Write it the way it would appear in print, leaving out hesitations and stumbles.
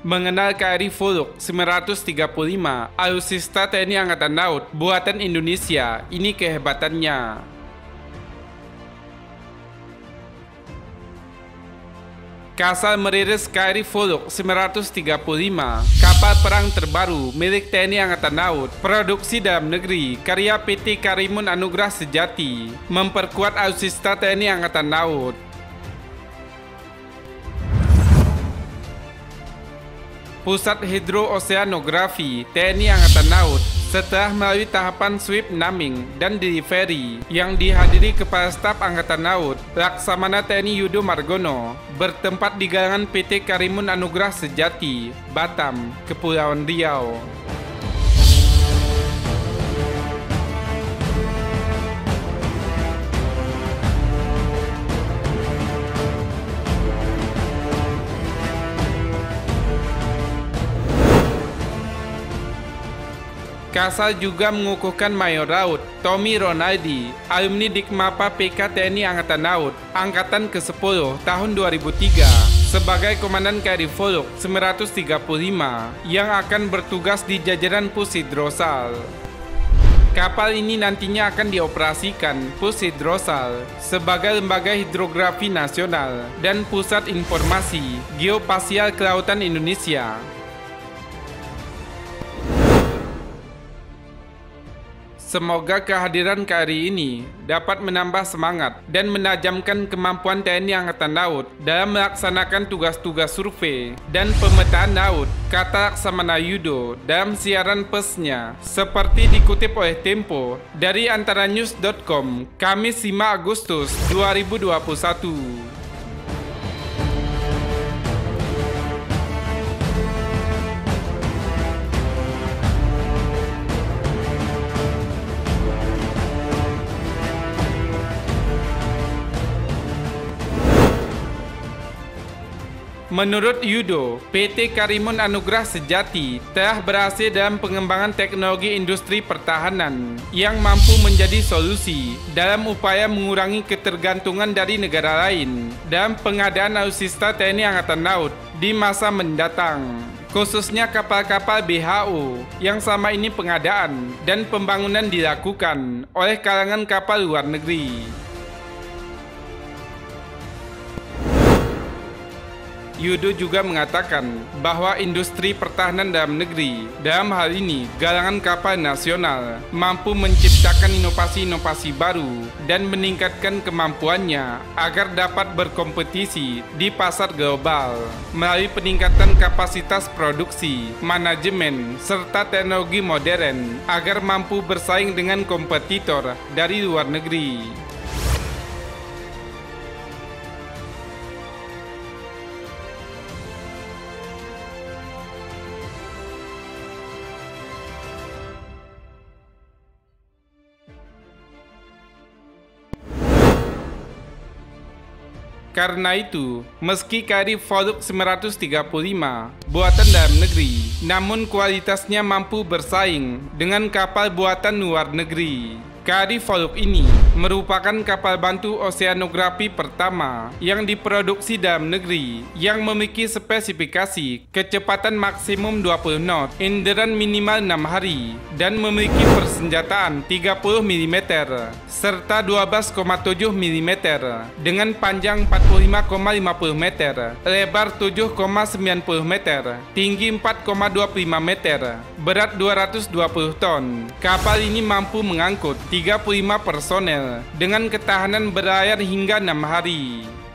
mengenal KRI Volok 935 alutsista TNI Angkatan Laut buatan Indonesia. Ini kehebatannya. Kasal merilis KRI Volok 935, kapal perang terbaru milik TNI Angkatan Laut, produksi dalam negeri, karya PT Karimun Anugrah Sejati, memperkuat alutsista TNI Angkatan Laut. Pusat Hidrooseanografi TNI Angkatan Laut setelah melalui tahapan sweep naming dan delivery yang dihadiri Kepala Staf Angkatan Laut Laksamana TNI Yudo Margono, bertempat di galangan PT Karimun Anugrah Sejati, Batam, Kepulauan Riau. Kasal juga mengukuhkan Mayor Laut Tommy Ronaldi, alumni Dikmapa PK TNI Angkatan Laut, Angkatan ke-10 tahun 2003, sebagai Komandan KRI Volok 935 yang akan bertugas di jajaran Pus Hidrosal. Kapal ini nantinya akan dioperasikan Pus Hidrosal sebagai Lembaga Hidrografi Nasional dan Pusat Informasi Geospasial Kelautan Indonesia. Semoga kehadiran KRI ini dapat menambah semangat dan menajamkan kemampuan TNI Angkatan Laut dalam melaksanakan tugas-tugas survei dan pemetaan laut, kata Laksamana Yudo dalam siaran persnya, seperti dikutip oleh Tempo dari antaranews.com, Kamis 5 Agustus 2021. Menurut Yudo, PT Karimun Anugrah Sejati telah berhasil dalam pengembangan teknologi industri pertahanan yang mampu menjadi solusi dalam upaya mengurangi ketergantungan dari negara lain dalam pengadaan alutsista TNI Angkatan Laut di masa mendatang, khususnya kapal-kapal BHO yang selama ini pengadaan dan pembangunan dilakukan oleh kalangan kapal luar negeri. Yudo juga mengatakan bahwa industri pertahanan dalam negeri, dalam hal ini galangan kapal nasional, mampu menciptakan inovasi-inovasi baru dan meningkatkan kemampuannya agar dapat berkompetisi di pasar global melalui peningkatan kapasitas produksi, manajemen, serta teknologi modern agar mampu bersaing dengan kompetitor dari luar negeri. Karena itu, meski KRI Volok 935 buatan dalam negeri, namun kualitasnya mampu bersaing dengan kapal buatan luar negeri. KRI Volok ini merupakan kapal bantu oseanografi pertama yang diproduksi dalam negeri yang memiliki spesifikasi kecepatan maksimum 20 knot, enduran minimal 6 hari, dan memiliki persenjataan 30 mm serta 12,7 mm dengan panjang 45,50 meter, lebar 7,90 meter, tinggi 4,25 meter, berat 220 ton. Kapal ini mampu mengangkut 35 personel dengan ketahanan berlayar hingga 6 hari.